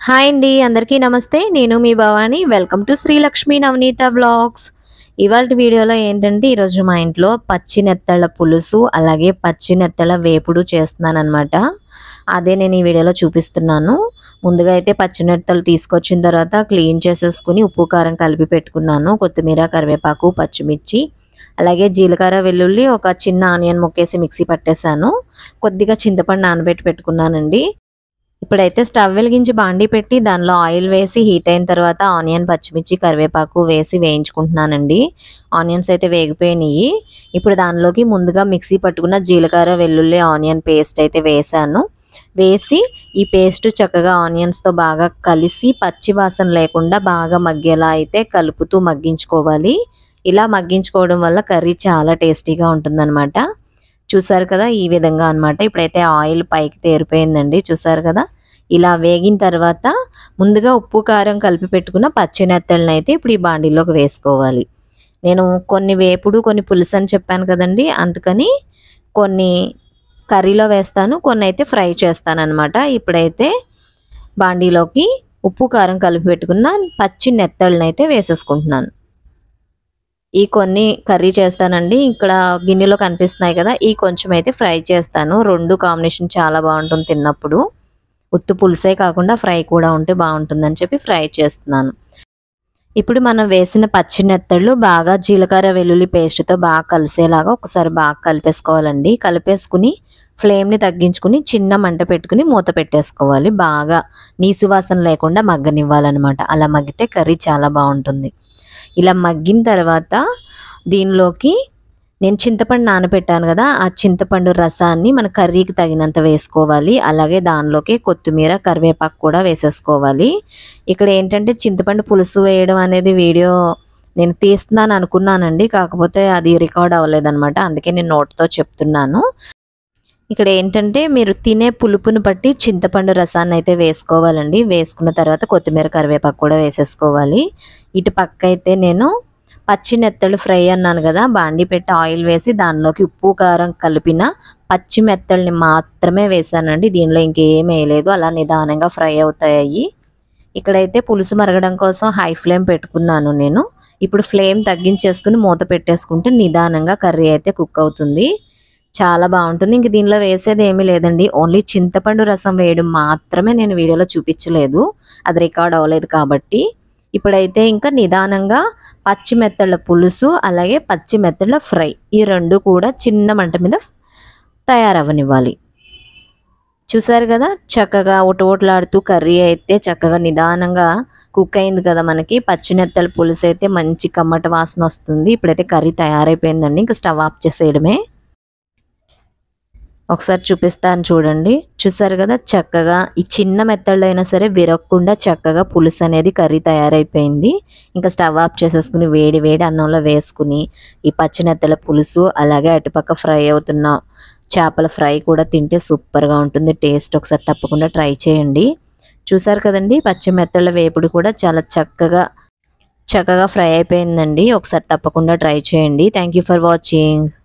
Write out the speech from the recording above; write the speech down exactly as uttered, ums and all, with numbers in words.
Hi అండి అందరికీ నమస్తే. నేను మీ Bhavani. Welcome to Shri Lakshmi Navaneetha vlogs. ఇవాల్టి వీడియోలో ఏంటంటే ఈరోజు మా ఇంట్లో పచ్చి నెత్తళ్ళ పులుసు అలాగే పచ్చి నెత్తళ్ళ వేపుడు చేస్తున్నానన్నమాట. అదే నేను ఈ వీడియోలో చూపిస్తున్నాను. ముందుగా అయితే పచ్చి నెత్తళ్ళు తీసుకొచ్చిన తర్వాత క్లీన్ చేసేసుకుని ఉప్పు కారం కలిపి పెట్టుకున్నాను. కొత్తిమీర, కరివేపాకు, పచ్చిమిర్చి అలాగే జీలకర్ర, వెల్లుల్లి, ఒక చిన్న ఆనియన్ ముక్కేసి మిక్సీ పట్టేశాను. కొద్దిగా చింతపండు నానబెట్టి పెట్టుకున్నానండి. ఇప్పుడైతే స్టవ్ వెలిగించి బాండీ పెట్టి దానిలో ఆయిల్ వేసి హీట్ అయిన తర్వాత ఆనియన్, పచ్చిమిర్చి, కరివేపాకు వేసి వేయించుకుంటున్నానండి. ఆనియన్స్ అయితే వేగిపోయినాయి. ఇప్పుడు దానిలోకి ముందుగా మిక్సీ పట్టుకున్న జీలకర్ర, వెల్లుల్లి, ఆనియన్ పేస్ట్ అయితే వేసాను. వేసి ఈ పేస్ట్ చక్కగా ఆనియన్స్తో బాగా కలిసి పచ్చి వాసన లేకుండా బాగా మగ్గేలా అయితే కలుపుతూ మగ్గించుకోవాలి. ఇలా మగ్గించుకోవడం వల్ల కర్రీ చాలా టేస్టీగా ఉంటుందన్నమాట. చూసారు కదా, ఈ విధంగా అనమాట. ఇప్పుడైతే ఆయిల్ పైకి తేరిపోయిందండి. చూసారు కదా, ఇలా వేగిన తర్వాత ముందుగా ఉప్పు కారం కలిపి పెట్టుకున్న పచ్చి నెత్తళ్ళని అయితే ఇప్పుడు ఈ బాండీలోకి వేసుకోవాలి. నేను కొన్ని వేపుడు కొన్ని పులుసు అని చెప్పాను కదండి, అందుకని కొన్ని కర్రీలో వేస్తాను, కొన్ని అయితే ఫ్రై చేస్తాను అనమాట. ఇప్పుడైతే బాండీలోకి ఉప్పు కారం కలిపి పెట్టుకున్న పచ్చి నెత్తళ్ళని అయితే వేసేసుకుంటున్నాను. ఈ కొన్ని కర్రీ చేస్తానండి. ఇక్కడ గిన్నెలో కనిపిస్తున్నాయి కదా, ఈ కొంచెం అయితే ఫ్రై చేస్తాను. రెండు కాంబినేషన్ చాలా బాగుంటుంది తిన్నప్పుడు. ఉత్తు పులుసే కాకుండా ఫ్రై కూడా ఉంటే బాగుంటుందని చెప్పి ఫ్రై చేస్తున్నాను. ఇప్పుడు మనం వేసిన పచ్చి నెత్తళ్ళు బాగా జీలకర్ర, వెల్లుల్లి పేస్ట్తో బాగా కలిసేలాగా ఒకసారి బాగా కలిపేసుకోవాలండి. కలిపేసుకుని ఫ్లేమ్ని తగ్గించుకుని చిన్న మంట పెట్టుకుని మూత పెట్టేసుకోవాలి. బాగా నీసు వాసన లేకుండా మగ్గనివ్వాలన్నమాట. అలా మగ్గితే కర్రీ చాలా బాగుంటుంది. ఇలా మగ్గిన తర్వాత దీనిలోకి నేను చింతపండు నానబెట్టాను కదా, ఆ చింతపండు రసాన్ని మన కర్రీకి తగినంత వేసుకోవాలి. అలాగే దానిలోకి కొత్తిమీర, కరివేపాకు కూడా వేసేసుకోవాలి. ఇక్కడ ఏంటంటే చింతపండు పులుసు వేయడం అనేది వీడియో నేను తీస్తున్నాను అనుకున్నానండి, కాకపోతే అది రికార్డ్ అవ్వలేదన్నమాట. అందుకే నేను నోట్తో చెప్తున్నాను. ఇక్కడ ఏంటంటే మీరు తినే పులుపుని బట్టి చింతపండు రసాన్ని అయితే వేసుకోవాలండి. వేసుకున్న తర్వాత కొత్తిమీర, కరివేపాకు కూడా వేసేసుకోవాలి. ఇటు పక్క అయితే నేను పచ్చి నెత్తళ్ళు ఫ్రై అన్నాను కదా, బాండీ పెట్టి ఆయిల్ వేసి దానిలోకి ఉప్పు కారం కలిపిన పచ్చి మెత్తళ్ళని మాత్రమే వేసానండి. దీనిలో ఇంకేం వేయలేదు. అలా నిదానంగా ఫ్రై అవుతాయి. ఇక్కడైతే పులుసు మరగడం కోసం హై ఫ్లేమ్ పెట్టుకున్నాను నేను. ఇప్పుడు ఫ్లేమ్ తగ్గించేసుకుని మూత పెట్టేసుకుంటే నిదానంగా కర్రీ అయితే కుక్ అవుతుంది. చాలా బాగుంటుంది. ఇంక దీనిలో వేసేది ఏమీ లేదండి, ఓన్లీ చింతపండు రసం వేయడం మాత్రమే నేను వీడియోలో చూపించలేదు, అది రికార్డ్ అవ్వలేదు కాబట్టి. ఇప్పుడైతే ఇంకా నిదానంగా పచ్చి మెత్తళ్ళ పులుసు అలాగే పచ్చి మెత్తళ్ళ ఫ్రై ఈ రెండు కూడా చిన్న మంట మీద తయారవ్వనివ్వాలి. చూసారు కదా, చక్కగా ఓటోట్లాడుతూ కర్రీ అయితే చక్కగా నిదానంగా కుక్ అయింది కదా. మనకి పచ్చి నెత్తళ్ళ పులుసు అయితే మంచి కమ్మట వాసన వస్తుంది. ఇప్పుడైతే కర్రీ తయారైపోయిందండి. ఇంకా స్టవ్ ఆఫ్ చేసేయడమే. ఒకసారి చూపిస్తాను చూడండి. చూసారు కదా, చక్కగా ఈ చిన్న మెత్తళ్ళు అయినా సరే విరగకుండా చక్కగా పులుసు అనేది కర్రీ తయారైపోయింది. ఇంకా స్టవ్ ఆఫ్ చేసేసుకుని వేడి వేడి అన్నంలో వేసుకుని ఈ పచ్చి నెత్తళ్ళ పులుసు అలాగే అటుపక్క ఫ్రై అవుతున్న చేపల ఫ్రై కూడా తింటే సూపర్గా ఉంటుంది టేస్ట్. ఒకసారి తప్పకుండా ట్రై చేయండి. చూసారు కదండి, పచ్చి మెత్తళ్ళ వేపుడు కూడా చాలా చక్కగా చక్కగా ఫ్రై అయిపోయిందండి. ఒకసారి తప్పకుండా ట్రై చేయండి. Thank you for watching.